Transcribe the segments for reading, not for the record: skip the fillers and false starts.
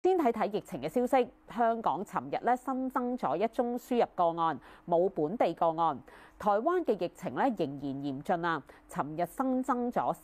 先睇睇疫情嘅消息，香港尋日新增咗1宗輸入個案，冇本地個案。台灣嘅疫情仍然嚴峻啊！尋日新增咗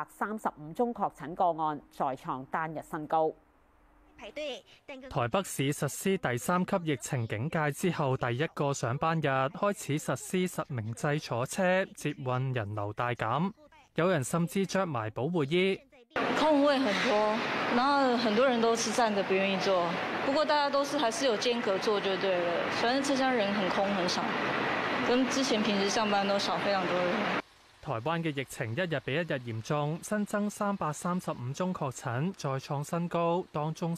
335宗確診個案，再創單日新高。 台北市實施第3級疫情警戒之後，第一個上班日開始實施實名制坐車，捷運人流大減，有人甚至着埋保護衣。 空位很多，然後很多人都是站着不願意坐，不過大家都是還是有間隔坐就對了。反正車廂人很空很少，跟之前平時上班都少非常多人。 台灣嘅疫情一日比一日嚴重，新增335宗確診，再創新高，當中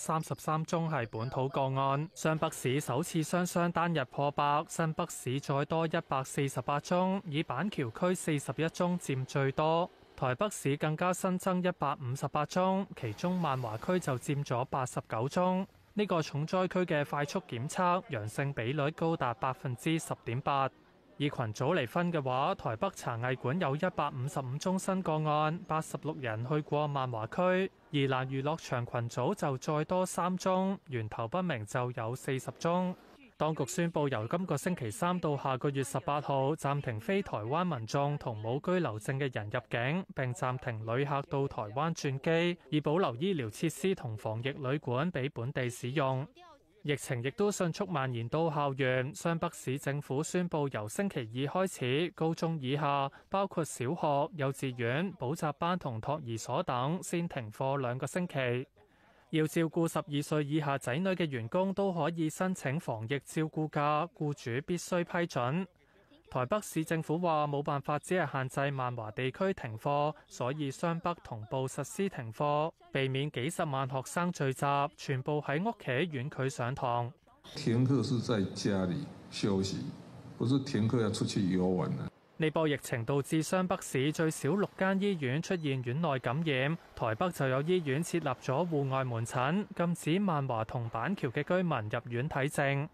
333宗係本土個案。雙北市首次雙單日破百，新北市再多148宗，以板橋區41宗佔最多。台北市更加新增158宗，其中萬華區就佔咗89宗。呢個重災區嘅快速檢測陽性比率高達10.8%。以群組嚟分嘅話，台北茶藝館有155宗新個案，86人去過萬華區；宜蘭娛樂場群組就再多3宗，源頭不明就有40宗。當局宣布由今個星期3到下個月18號暫停非台灣民眾同冇居留證嘅人入境，並暫停旅客到台灣轉機，以保留醫療設施同防疫旅館俾本地使用。疫情亦都迅速蔓延到校園，雙北市政府宣布由星期2開始，高中以下包括小學、幼稚園、補習班同托兒所等先停課2個星期。要照顧12歲以下仔女嘅員工都可以申請防疫照顧假，僱主必須批准。台北市政府話冇辦法只係限制萬華地區停課，所以雙北同步實施停課，避免幾十萬學生聚集，全部喺屋企遠距上堂。 停課是在家裡休息，不是停課要出去遊玩啊。 呢波疫情導致雙北市最少6間醫院出現院內感染，台北就有醫院設立咗戶外門診，禁止萬華同板橋嘅居民入院睇症。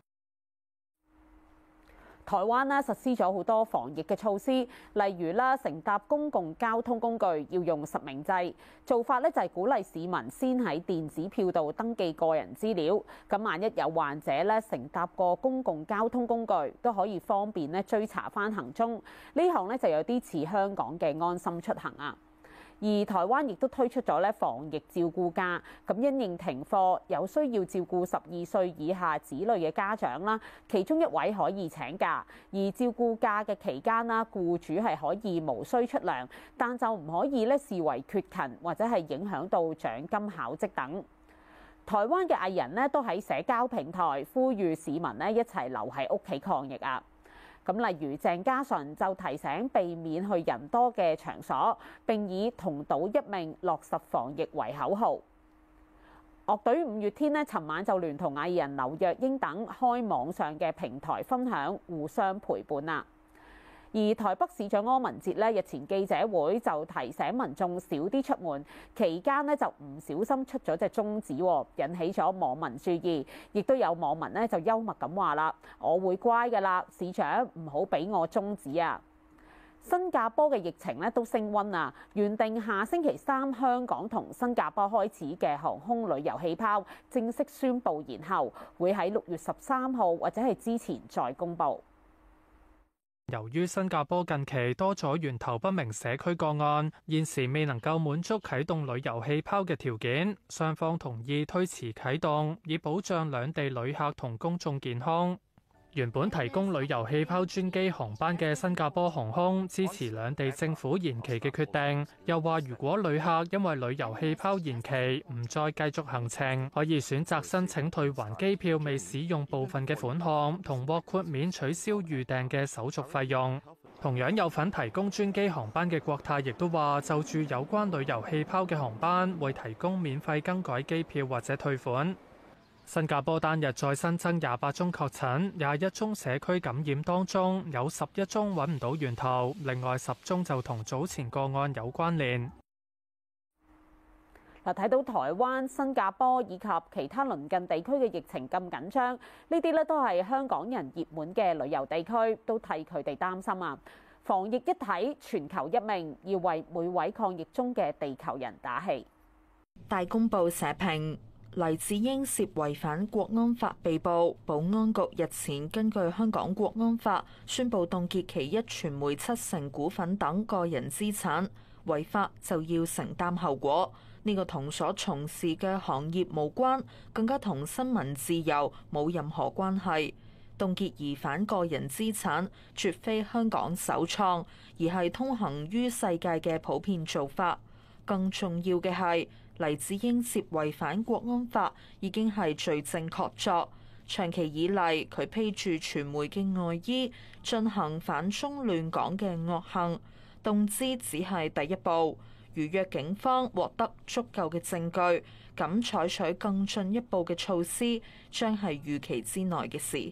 台灣實施咗好多防疫嘅措施，例如乘搭公共交通工具要用實名制，做法就係鼓勵市民先喺電子票度登記個人資料，咁萬一有患者乘搭過公共交通工具，都可以方便追查返行蹤。呢項就有啲似香港嘅安心出行啊。而台灣亦都推出咗防疫照顧假，咁因應停課，有需要照顧12歲以下子女嘅家長啦，其中1位可以請假，而照顧假嘅期間啦，僱主係可以無需出糧，但就唔可以視為缺勤或者係影響到獎金考績等。台灣嘅藝人都喺社交平台呼籲市民一齊留喺屋企抗疫啊！咁例如鄭家純就提醒避免去人多嘅場所，並以同島一命落實防疫為口號。樂隊5月天尋晚就聯同藝人劉若英等開網上嘅平台分享，互相陪伴啊！而台北市長柯文哲日前記者會就提醒民眾少啲出門，期間就唔小心出咗隻中指，引起咗網民注意。亦都有網民就幽默咁話啦：我會乖㗎啦，市長唔好俾我中指啊！新加坡嘅疫情都升溫啊！原定下星期3香港同新加坡開始嘅航空旅遊氣泡正式宣布延後，會喺6月13號或者係之前再公佈。 由於新加坡近期多咗源頭不明社區個案，現時未能夠滿足啟動旅遊氣泡嘅條件，雙方同意推遲啟動，以保障兩地旅客同公眾健康。原本提供旅遊氣泡專機航班嘅新加坡航空支持兩地政府延期嘅決定，又話如果旅客因為旅遊氣泡延期唔再繼續行程，可以選擇申請退還機票未使用部分嘅款項，同獲豁免取消預訂嘅手續費用。同樣有份提供專機航班嘅國泰亦都話，就住有關旅遊氣泡嘅航班會提供免費更改機票或者退款。新加坡單日再新增28宗確診，21宗社區感染當中有11宗揾唔到源頭，另外10宗就同早前個案有關聯。 睇到台灣、新加坡以及其他鄰近地區嘅疫情咁緊張，呢啲都係香港人熱門嘅旅遊地區，都替佢哋擔心啊！防疫一體，全球一命，要為每位抗疫中嘅地球人打氣。 大公報社評。 黎智英涉違反國安法被捕，保安局日前根據香港國安法宣布凍結其壹傳媒70%股份等個人資產，違法就要承擔後果。呢個同所從事嘅行業無關，更加同新聞自由冇任何關係。凍結疑犯個人資產，絕非香港首創，而係通行於世界嘅普遍做法。更重要嘅係，黎智英涉違反國安法已經係罪證確鑿。長期以嚟，佢披住傳媒嘅外衣，進行反中亂港嘅惡行，動資只係第一步。如若警方獲得足夠嘅證據，咁採取更進一步嘅措施，將係預期之內嘅事。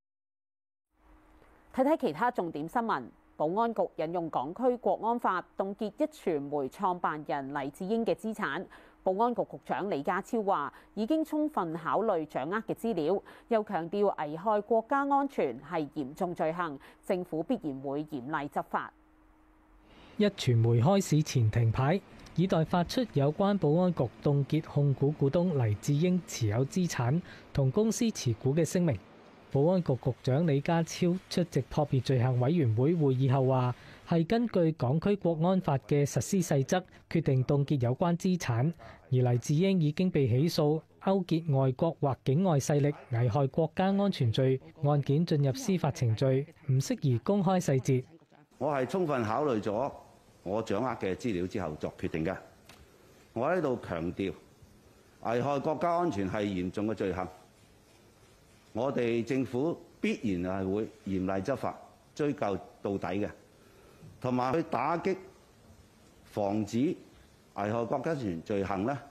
睇睇其他重點新聞。保安局引用港區國安法凍結壹傳媒創辦人黎智英嘅資產。保安局局長李家超話已經充分考慮掌握嘅資料，又強調危害國家安全係嚴重罪行，政府必然會嚴厲執法。 壹傳媒開市前停牌，以待發出有關保安局凍結控股股東黎智英持有資產同公司持股嘅聲明。保安局局長李家超出席撲滅罪行委員會會議後話，係根據港區國安法嘅實施細則，決定凍結有關資產。而黎智英已經被起訴勾結外國或境外勢力危害國家安全罪，案件進入司法程序，唔適宜公開細節。 我係充分考慮咗我掌握嘅資料之後作決定嘅。我喺度強調，危害國家安全係嚴重嘅罪行。我哋政府必然係會嚴厲執法，追究到底嘅，同埋去打擊、防止危害國家安全罪行咧。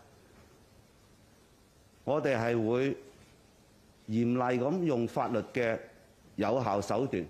我哋係會嚴厲咁用法律嘅有效手段，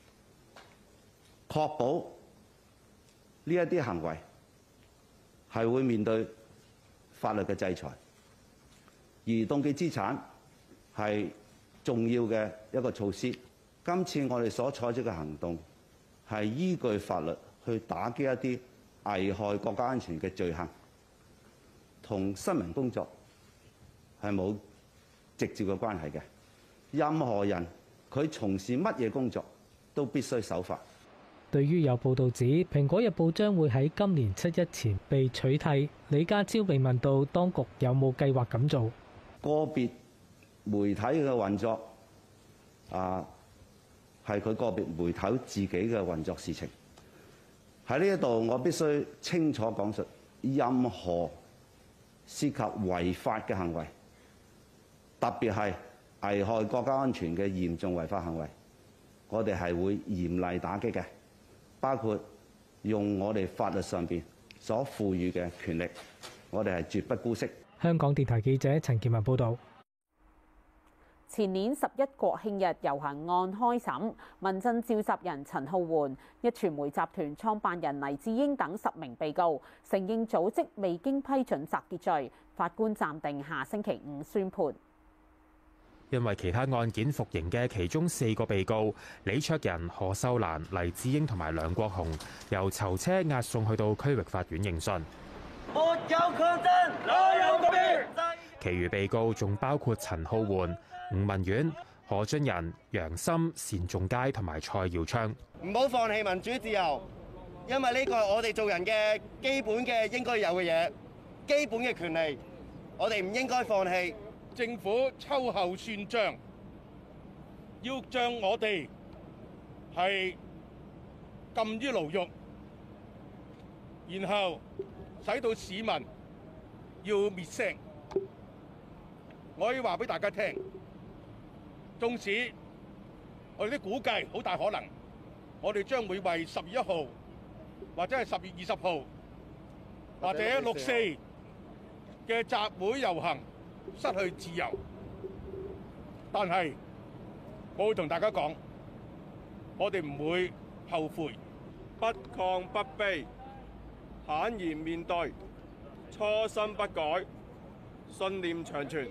確保呢一啲行為係會面對法律嘅制裁，而凍結資產係重要嘅一個措施。今次我哋所採取嘅行動係依據法律去打擊一啲危害國家安全嘅罪行，同新聞工作係冇直接嘅關係嘅。任何人佢從事乜嘢工作都必須守法。 對於有報道指《蘋果日報》將會喺今年7·1前被取締，李家超被問到當局有冇計劃咁做。 個別媒體嘅運作係佢個別媒體自己嘅運作事情。喺呢一度，我必須清楚講述，任何涉及違法嘅行為，特別係危害國家安全嘅嚴重違法行為，我哋係會嚴厲打擊嘅，包括用我哋法律上邊所賦予嘅權力，我哋係絕不姑息。 香港電台記者陳建文報導。 前年11國慶日遊行案開審，民陣召集人陳浩桓、壹傳媒集團創辦人黎智英等10名被告承認組織未經批准集結罪，法官暫定下星期5宣判。 因為其他案件服刑嘅其中4個被告李卓人、何秀蘭、黎智英同埋梁國雄，由囚車押送去到區域法院應訊。 沒有強爭，哪有公義？ 其餘被告仲包括陳浩桓、吳文遠、何俊仁、楊森、單仲偕同埋蔡耀昌。 唔好放棄民主自由，因為呢個係我哋做人嘅基本嘅應該有嘅嘢，基本嘅權利，我哋唔應該放棄。 政府秋後算賬，要將我哋係禁於牢獄，然後使到市民要滅聲。我可以話俾大家聽，縱使我哋啲估計好大可能，我哋將會為10月1號或者係10月20號或者6·4嘅集會遊行失去自由，但係我會同大家講，我哋唔會後悔， 不亢不卑，坦然面對，初心不改， 信念長存。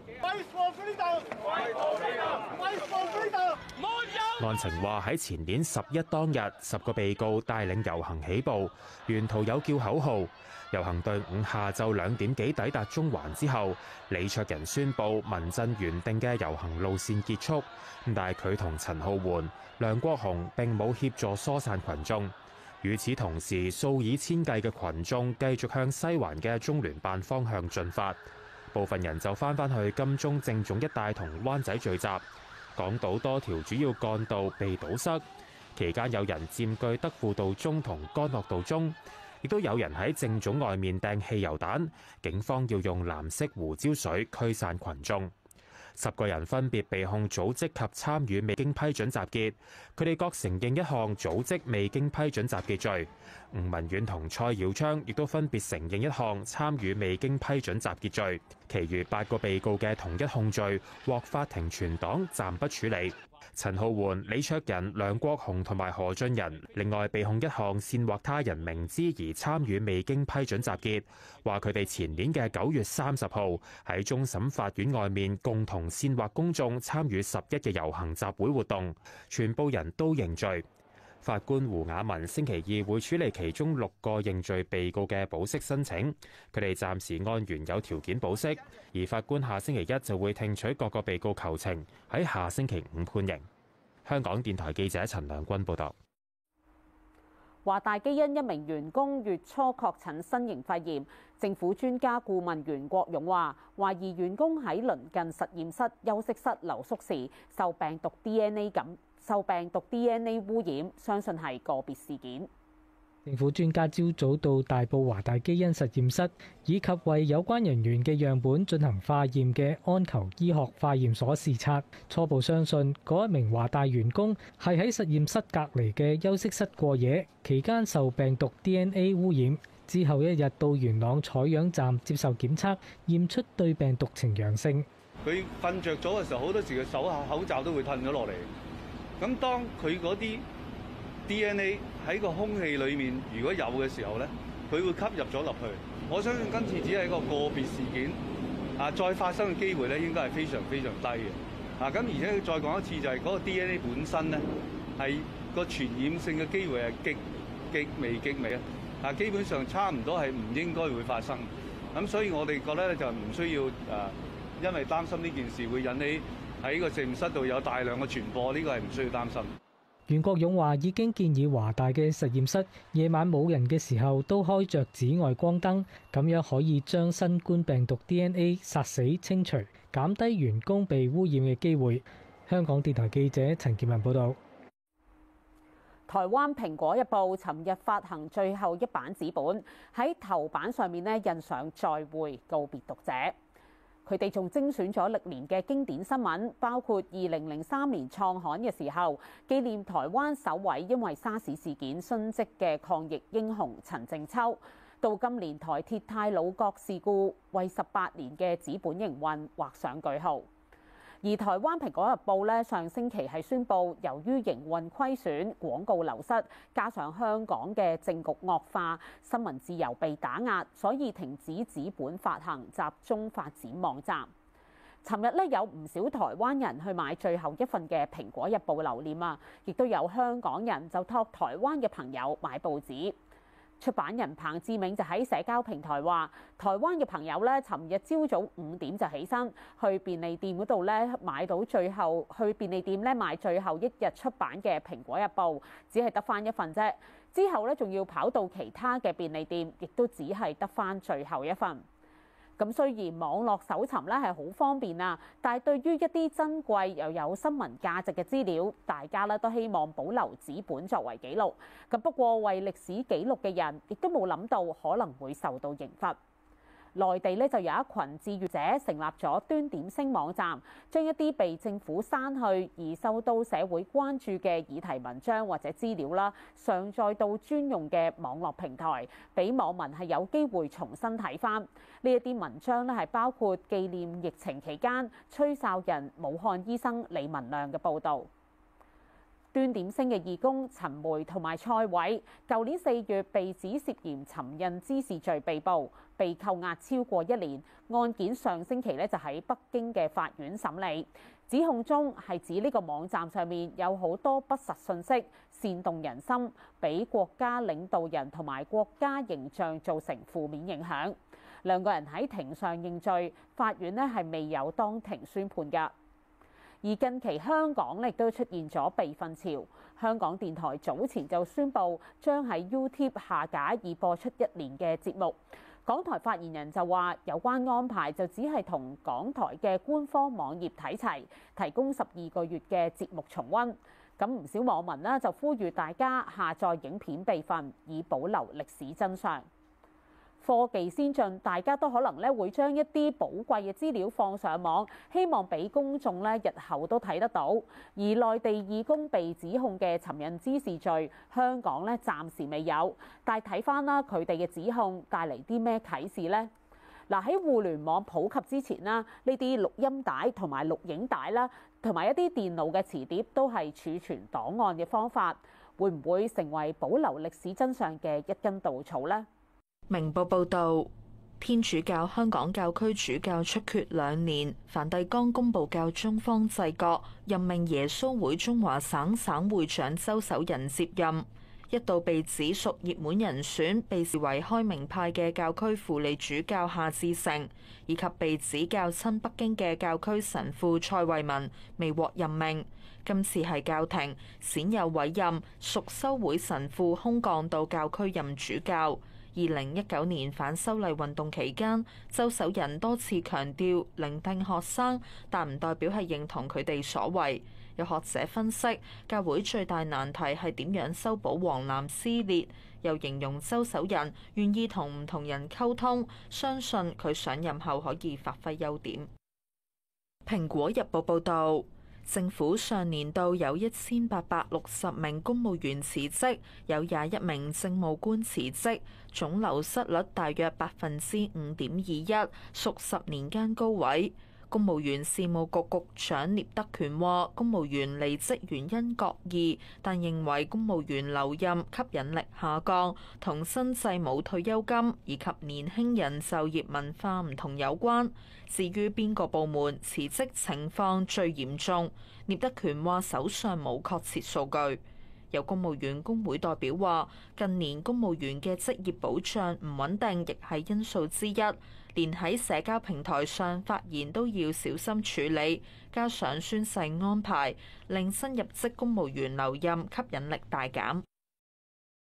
案情話喺前年11當日，10個被告帶領遊行起步，沿途有叫口號。遊行隊伍下晝2點幾抵達中環之後，李卓人宣布民陣原定嘅遊行路線結束，但係佢同陳皓桓、梁國雄並冇協助疏散群眾。與此同時，數以千計嘅群眾繼續向西環嘅中聯辦方向進發，部分人就返去金鐘政總一帶同灣仔聚集。港島多條主要幹道被堵塞，期間有人佔據德輔道中同干諾道中，亦都有人喺政總外面掟汽油彈，警方要用藍色胡椒水驅散群眾。10個人分別被控組織及參與未經批准集結，佢哋各承認一項組織未經批准集結罪。吳文遠同蔡耀昌亦都分別承認一項參與未經批准集結罪。其餘8個被告嘅同一控罪獲法庭存檔，暫不處理。陳皓桓、李卓人、梁國雄同埋何俊仁另外被控一項煽惑他人明知而參與未經批准集結，話佢哋前年嘅9月30號喺終審法院外面共同煽惑公眾參與11嘅遊行集會活動，全部人都認罪。法官胡雅文星期2會處理其中6個認罪被告嘅保釋申請，佢哋暫時按原有條件保釋，而法官下星期1就會聽取各個被告求情，喺下星期5判刑。香港電台記者陳良君報導。 華大基因一名員工月初確診新型肺炎，政府專家顧問袁國勇話，懷疑員工喺鄰近實驗室休息室留宿時受病毒 DNA 污染，相信係個別事件。 政府專家朝早到大埔華大基因實驗室，以及為有關人員嘅樣本進行化驗嘅安球醫學化驗所視察，初步相信嗰一名華大員工係喺實驗室隔離嘅休息室過夜，期間受病毒 DNA 污染，之後1日到元朗採樣站接受檢測，驗出對病毒呈陽性。 佢瞓着咗嘅時候，好多時佢手下口罩都會褪咗落嚟。咁當佢嗰啲 DNA 喺個空氣裡面如果有嘅時候咧，佢會吸入咗落去。我相信今次只係一個個別事件，再發生嘅機會咧應該係非常非常低嘅。咁而且再講一次就係嗰個 DNA 本身咧係個傳染性嘅機會係極微啊，基本上差唔多係唔應該會發生。咁所以我哋覺得咧就唔需要因為擔心呢件事會引起喺個實驗室度有大量嘅傳播，呢個係唔需要擔心。 袁國勇話已經建議華大嘅實驗室夜晚冇人嘅時候都開着紫外光燈，咁樣可以將新冠病毒 DNA 殺死清除，減低員工被污染嘅機會。香港電台記者陳建文報導。 台灣《蘋果日報》尋日發行最後一版紙本，喺頭版上面印上再會告別讀者。佢哋仲精選咗歷年嘅經典新聞，包括2003年創刊嘅時候，紀念台灣首位因為沙士事件殉職嘅抗疫英雄陳靜秋，到今年台鐵太魯閣事故為18年嘅紙本營運畫上句號。而台灣《蘋果日報》上星期係宣布，由於營運虧損、廣告流失，加上香港嘅政局惡化，新聞自由被打壓，所以停止紙本發行，集中發展網站。尋日有唔少台灣人去買最後一份嘅《蘋果日報》留念啊，亦都有香港人就託台灣嘅朋友買報紙。出版人彭志銘就喺社交平台話，台灣嘅朋友尋日朝早5點就起身去便利店嗰度買到去便利店買最後一日出版嘅《蘋果日報》，只係得返一份啫。之後仲要跑到其他嘅便利店，亦都只係得返最後一份。咁雖然網絡搜尋係好方便啊，但係對於一啲珍貴又有新聞價值嘅資料，大家都希望保留紙本作為記錄。咁不過為歷史記錄嘅人，亦都冇諗到可能會受到刑罰。內地就有一群志願者成立咗端點星網站，將一啲被政府刪去而受到社會關注嘅議題文章或者資料上載到專用嘅網絡平台，俾網民係有機會重新睇返。呢一啲文章係包括紀念疫情期間吹哨人武漢醫生李文亮嘅報導。 端點星嘅義工陳梅同埋蔡偉，舊年4月被指涉嫌尋釁滋事罪被捕，被扣押超過1年。案件上星期就喺北京嘅法院審理。指控中係指呢個網站上面有好多不實信息，煽動人心，俾國家領導人同埋國家形象造成負面影響。兩個人喺庭上認罪，法院係未有當庭宣判㗎。而近期香港亦都出現咗被訓潮，香港電台早前就宣布將喺 YouTube 下架已播出1年嘅節目。港台發言人就話，有關安排就只係同港台嘅官方網頁睇齊，提供12個月嘅節目重溫。咁唔少網民呢就呼籲大家下載影片備份，以保留歷史真相。科技先進，大家都可能會將一啲寶貴嘅資料放上網，希望俾公眾日後都睇得到。而內地義工被指控嘅尋釁滋事罪，香港暫時未有。但係睇翻啦，佢哋嘅指控帶嚟啲咩啟示呢？嗱，喺互聯網普及之前啦，呢啲錄音帶同埋錄影帶啦，同埋一啲電腦嘅磁碟都係儲存檔案嘅方法，會唔會成為保留歷史真相嘅一根稻草呢？ 明報報導，天主教香港教區主教出缺2年，梵蒂岡公佈教宗方濟各任命耶穌會中華省省會長周守仁接任。一度被指屬熱門人選，被視為開明派嘅教區輔理主教夏志誠，以及被指較親北京嘅教區神父蔡惠民未獲任命。今次係教廷鮮有委任屬修會神父空降到教區任主教。2019年反修例運動期間，周守仁多次強調聆聽學生，但唔代表係認同佢哋所為。有學者分析，教會最大難題係點樣修補黃藍撕裂，又形容周守仁願意同唔同人溝通，相信佢上任後可以發揮優點。蘋果日報報導，政府上年度有1860名公務員辭職，有21名政務官辭職，總流失率大約5.21%，屬10年間高位。公務員事務局局長聶德權話：公務員離職原因各異，但認為公務員留任吸引力下降，同新制冇退休金以及年輕人就業文化唔同有關。至於邊個部門辭職情況最嚴重，聶德權話手上冇確切數據。有公務員工會代表話：近年公務員嘅職業保障唔穩定，亦係因素之一。連喺社交平台上發言都要小心處理，加上宣誓安排，令新入職公務員留任吸引力大減。